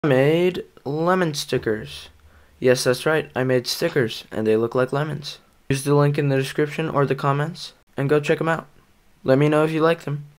I made lemon stickers. Yes, that's right, I made stickers, and they look like lemons. Use the link in the description or the comments, and go check them out. Let me know if you like them.